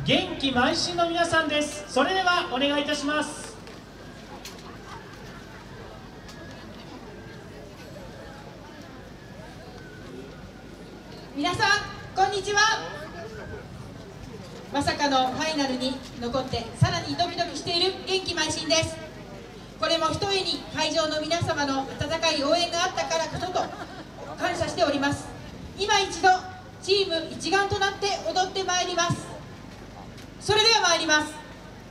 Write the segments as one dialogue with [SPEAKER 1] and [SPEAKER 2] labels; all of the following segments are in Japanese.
[SPEAKER 1] 元気邁進の皆さんです。それではお願いいたします。
[SPEAKER 2] 皆さんこんにちは。まさかのファイナルに残ってさらにドキドキしている元気邁進です。これもひとえに会場の皆様の温かい応援があったからこそと感謝しております。今一度チーム一丸となって踊ってまいります。それでは参ります。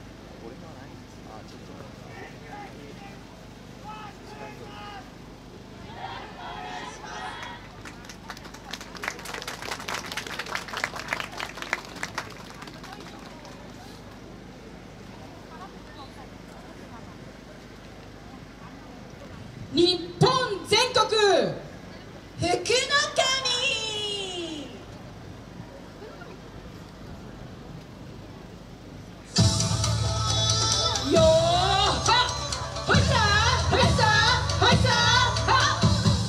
[SPEAKER 2] 日本全国福の神よーはほいさーほいさーほいさーは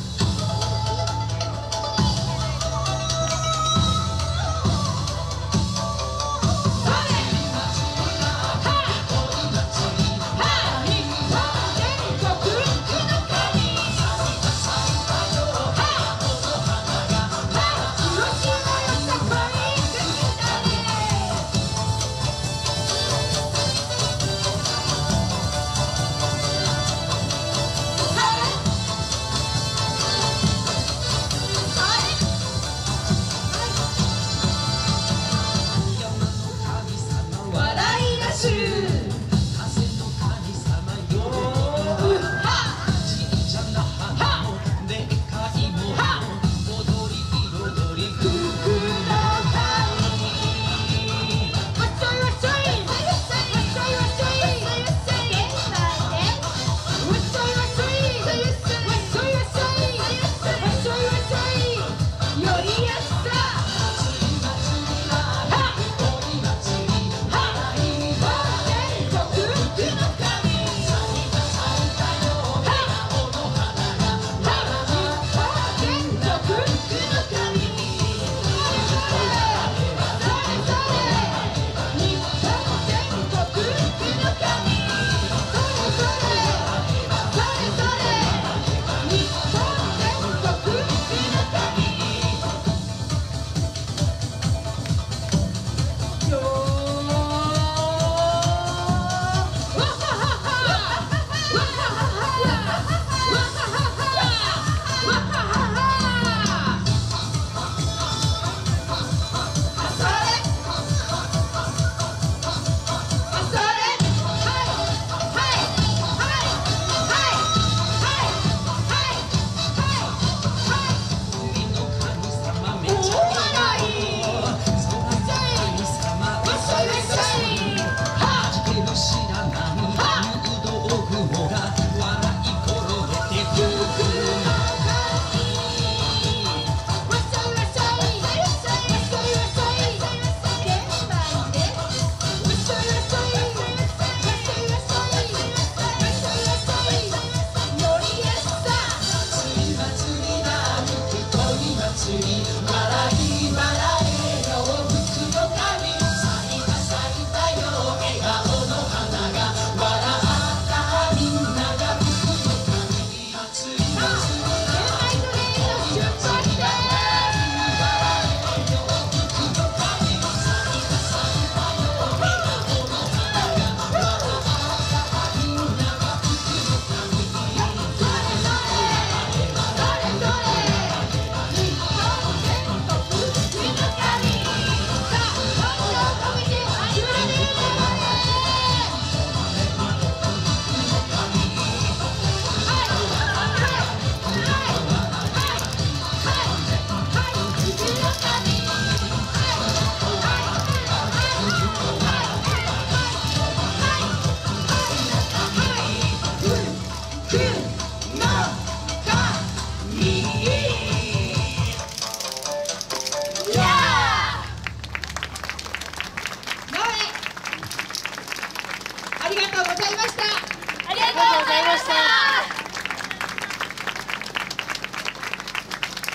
[SPEAKER 2] ありがとうございました。
[SPEAKER 3] ありがとうございました。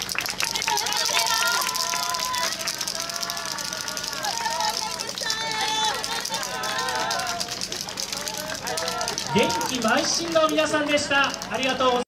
[SPEAKER 3] あ
[SPEAKER 1] 元気邁進の皆さんでした。ありがとうございます。